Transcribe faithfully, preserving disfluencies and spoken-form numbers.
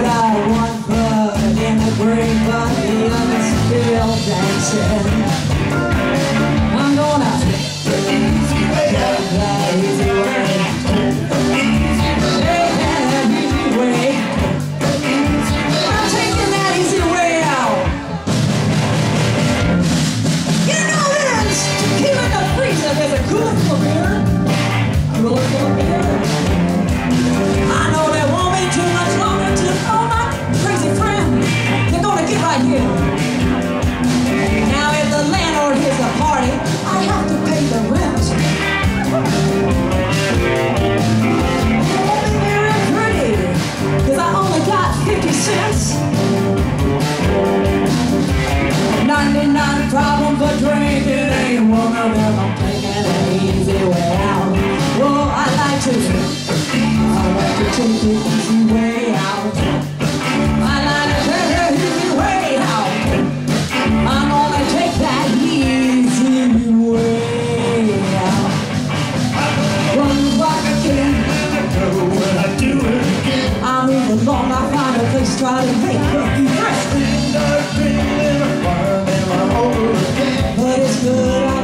got one foot in the grave, but the other's still dancing. I'm gonna take that easy way. Take that easy way. I'm taking that easy way out. You know this. To keep in the freezer, there's a cooler full of beer. Cooler full of beer. I know there won't be too much longer till all my crazy friends, they're gonna get right here. Now if the landlord hears the party, I have to pay the rent. It won't be very pretty, cause I only got fifty cents. ninety-nine problems for drinking, ain't one of them. I'm taking an easy way out. Well, I like to I like to take the easy way out. I like to take the easy way out. I'm gonna take that easy way out. Run the block again. When I do it again, I move along, I find a place, try to make me fresh. But it's good.